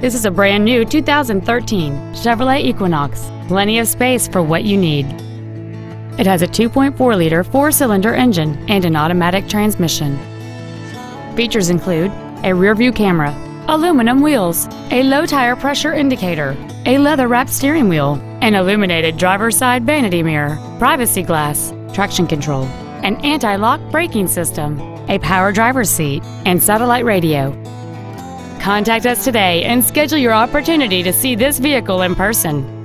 This is a brand new 2013 Chevrolet Equinox. Plenty of space for what you need. It has a 2.4-liter four-cylinder engine and an automatic transmission. Features include a rear-view camera, aluminum wheels, a low tire pressure indicator, a leather-wrapped steering wheel, an illuminated driver's side vanity mirror, privacy glass, traction control, an anti-lock braking system, a power driver's seat, and satellite radio. Contact us today and schedule your opportunity to see this vehicle in person.